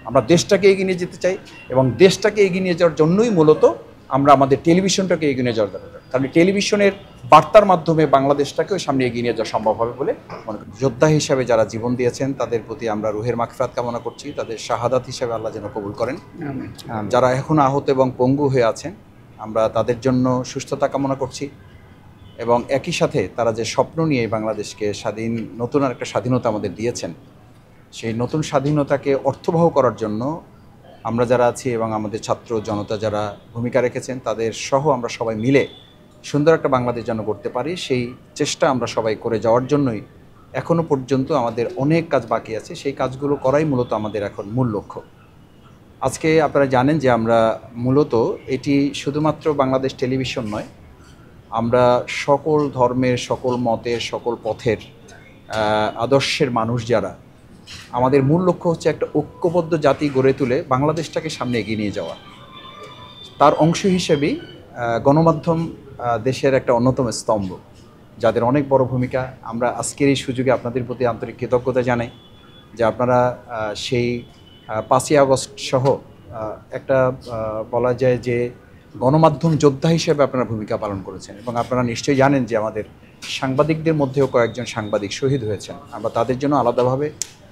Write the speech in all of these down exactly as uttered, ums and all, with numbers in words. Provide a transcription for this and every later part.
আমরা দেশটাকে এগিয়ে নিয়ে যেতে চাই এবং দেশটাকে এগিয়ে নিয়ে যাওয়ার জন্যই মূলত আমরা আমাদের টেলিভিশনটাকে এগিয়ে নিয়ে যাওয়ার দরকার। কারণ টেলিভিশনের বার্তার মাধ্যমে বাংলাদেশটাকেও সামনে এগিয়ে নিয়ে যাওয়া সম্ভব হবে বলে মনে করি। যোদ্ধা হিসাবে যারা জীবন দিয়েছেন তাদের প্রতি আমরা রুহের মাগফিরাত কামনা করছি, তাদের শাহাদাত হিসাবে আল্লাহ যেন কবুল করেন। যারা এখনও আহত এবং পঙ্গু হয়ে আছেন আমরা তাদের জন্য সুস্থতা কামনা করছি এবং একই সাথে তারা যে স্বপ্ন নিয়ে বাংলাদেশকে স্বাধীন নতুন আর একটা স্বাধীনতা আমাদের দিয়েছেন, সেই নতুন স্বাধীনতাকে অর্থবহ করার জন্য আমরা যারা আছি এবং আমাদের ছাত্র জনতা যারা ভূমিকা রেখেছেন তাদের সহ আমরা সবাই মিলে সুন্দর একটা বাংলাদেশ যেন করতে পারি, সেই চেষ্টা আমরা সবাই করে যাওয়ার জন্যই এখনও পর্যন্ত আমাদের অনেক কাজ বাকি আছে। সেই কাজগুলো করাই মূলত আমাদের এখন মূল লক্ষ্য। আজকে আপনারা জানেন যে আমরা মূলত এটি শুধুমাত্র বাংলাদেশ টেলিভিশন নয়, আমরা সকল ধর্মের, সকল মতের, সকল পথের আদর্শের মানুষ যারা, আমাদের মূল লক্ষ্য হচ্ছে একটা ঐক্যবদ্ধ জাতি গড়ে তুলে বাংলাদেশটাকে সামনে এগিয়ে নিয়ে যাওয়া। তার অংশ হিসেবেই গণমাধ্যম দেশের একটা অন্যতম স্তম্ভ, যাদের অনেক বড় ভূমিকা। আমরা আজকের এই সুযোগে আপনাদের প্রতি আন্তরিক কৃতজ্ঞতা জানাই যে আপনারা সেই পাঁচই আগস্ট সহ একটা বলা যায় যে গণমাধ্যম যোদ্ধা হিসেবে আপনারা ভূমিকা পালন করেছেন এবং আপনারা নিশ্চয়ই জানেন যে আমাদের সাংবাদিকদের মধ্যেও কয়েকজন সাংবাদিক শহীদ হয়েছেন। আমরা তাদের জন্য আলাদাভাবে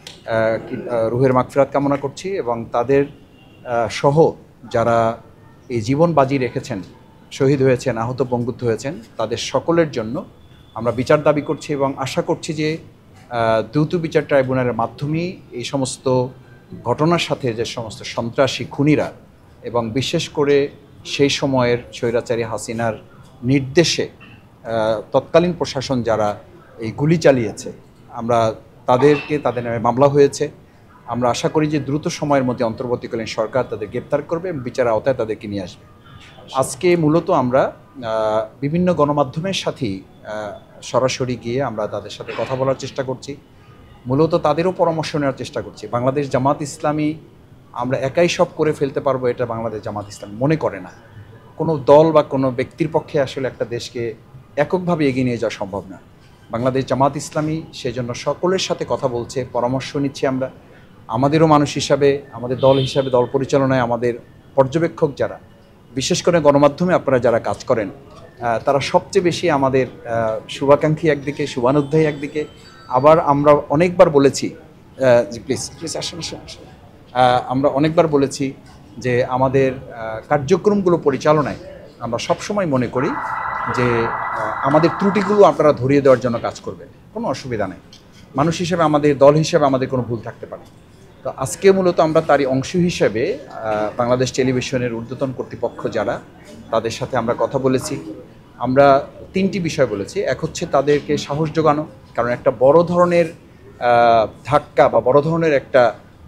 রুহের মাগফিরাত কামনা করছি এবং তাদের সহ যারা এই জীবন বাজি রেখেছেন, শহীদ হয়েছেন, আহত পঙ্গুত্ব হয়েছেন, তাদের সকলের জন্য আমরা বিচার দাবি করছি এবং আশা করছি যে দ্রুত বিচার ট্রাইব্যুনালের মাধ্যমেই এই সমস্ত ঘটনার সাথে যে সমস্ত সন্ত্রাসী খুনিরা এবং বিশেষ করে সেই সময়ের স্বৈরাচারী হাসিনার নির্দেশে তৎকালীন প্রশাসন যারা এই গুলি চালিয়েছে, আমরা তাদেরকে তাদের নামে মামলা হয়েছে। আমরা আশা করি যে দ্রুত সময়ের মধ্যে অন্তর্বর্তীকালীন সরকার তাদের গ্রেপ্তার করবে এবং বিচারের আওতায় তাদেরকে নিয়ে আসবে। আজকে মূলত আমরা বিভিন্ন গণমাধ্যমের সাথেই সরাসরি গিয়ে আমরা তাদের সাথে কথা বলার চেষ্টা করছি, মূলত তাদেরও পরামর্শ নেওয়ার চেষ্টা করছি। বাংলাদেশ জামাত ইসলামী আমরা একাই সব করে ফেলতে পারবো এটা বাংলাদেশ জামাত ইসলামী মনে করে না। কোনো দল বা কোনো ব্যক্তির পক্ষে আসলে একটা দেশকে এককভাবে এগিয়ে নিয়ে যাওয়া সম্ভব না। বাংলাদেশ জামাত ইসলামী সেজন্য সকলের সাথে কথা বলছে, পরামর্শ নিচ্ছি। আমরা আমাদেরও মানুষ হিসাবে, আমাদের দল হিসাবে, দল পরিচালনায় আমাদের পর্যবেক্ষক যারা, বিশেষ করে গণমাধ্যমে আপনারা যারা কাজ করেন, তারা সবচেয়ে বেশি আমাদের শুভাকাঙ্ক্ষী একদিকে, শুভানুধ্যায়ী একদিকে। আবার আমরা অনেকবার বলেছি, প্লিজ প্লিজ আসেন আসেন আমরা অনেকবার বলেছি যে আমাদের কার্যক্রমগুলো পরিচালনায় আমরা সবসময় মনে করি যে আমাদের ত্রুটিগুলো আপনারা ধরিয়ে দেওয়ার জন্য কাজ করবেন, কোনো অসুবিধা নেই। মানুষ হিসেবে, আমাদের দল হিসেবে আমাদের কোনো ভুল থাকতে পারে। তো আজকে মূলত আমরা তারই অংশ হিসেবে বাংলাদেশ টেলিভিশনের ঊর্ধ্বতন কর্তৃপক্ষ যারা, তাদের সাথে আমরা কথা বলেছি। আমরা তিনটি বিষয় বলেছি। এক হচ্ছে তাদেরকে সাহস জোগানো, কারণ একটা বড় ধরনের ধাক্কা বা বড় ধরনের একটা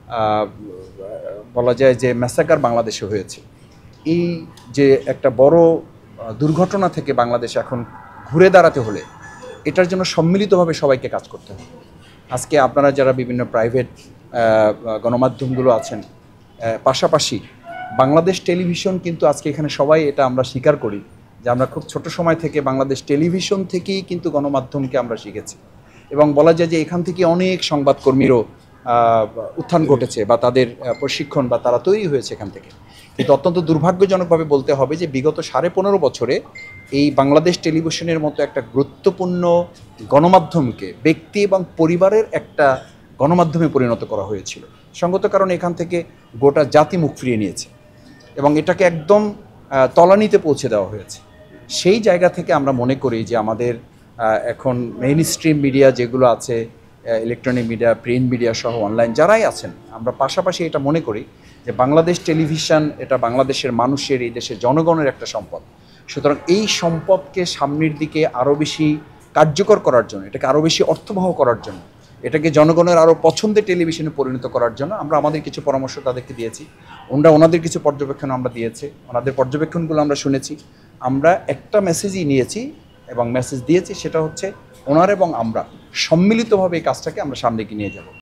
বলা যায় যে ম্যাসাকার বাংলাদেশে হয়েছে। এই যে একটা বড় দুর্ঘটনা থেকে বাংলাদেশ এখন ঘুরে দাঁড়াতে হলে এটার জন্য সম্মিলিতভাবে সবাইকে কাজ করতে হবে। আজকে আপনারা যারা বিভিন্ন প্রাইভেট গণমাধ্যমগুলো আছেন, পাশাপাশি বাংলাদেশ টেলিভিশন কিন্তু আজকে এখানে সবাই এটা আমরা স্বীকার করি যে আমরা খুব ছোট সময় থেকে বাংলাদেশ টেলিভিশন থেকেই কিন্তু গণমাধ্যমকে আমরা শিখেছি এবং বলা যায় যে এখান থেকে অনেক সংবাদকর্মীরও উত্থান ঘটেছে বা তাদের প্রশিক্ষণ বা তারা তৈরি হয়েছে এখান থেকে। কিন্তু অত্যন্ত দুর্ভাগ্যজনকভাবে বলতে হবে যে বিগত সাড়ে পনেরো বছরে এই বাংলাদেশ টেলিভিশনের মতো একটা গুরুত্বপূর্ণ গণমাধ্যমকে ব্যক্তি এবং পরিবারের একটা গণমাধ্যমে পরিণত করা হয়েছিল। সঙ্গত কারণে এখান থেকে গোটা জাতি মুখ ফিরিয়ে নিয়েছে এবং এটাকে একদম তলানিতে পৌঁছে দেওয়া হয়েছে। সেই জায়গা থেকে আমরা মনে করি যে আমাদের এখন মেইন স্ট্রিম মিডিয়া যেগুলো আছে, ইলেকট্রনিক মিডিয়া, প্রিন্ট মিডিয়া সহ অনলাইন যারাই আছেন, আমরা পাশাপাশি এটা মনে করি যে বাংলাদেশ টেলিভিশন এটা বাংলাদেশের মানুষের, এই দেশের জনগণের একটা সম্পদ। সুতরাং এই সম্পদকে সামনের দিকে আরও বেশি কার্যকর করার জন্য, এটাকে আরও বেশি অর্থবহ করার জন্য, এটাকে জনগণের আরও পছন্দের টেলিভিশনে পরিণত করার জন্য আমরা আমাদের কিছু পরামর্শ তাদেরকে দিয়েছি। ওনারা ওনাদের কিছু পর্যবেক্ষণ আমরা দিয়েছে, ওনাদের পর্যবেক্ষণগুলো আমরা শুনেছি। আমরা একটা মেসেজই নিয়েছি এবং মেসেজ দিয়েছি, সেটা হচ্ছে ওনারা এবং আমরা সম্মিলিতভাবে এই কাজটাকে আমরা সামনে এগিয়ে নিয়ে যাব।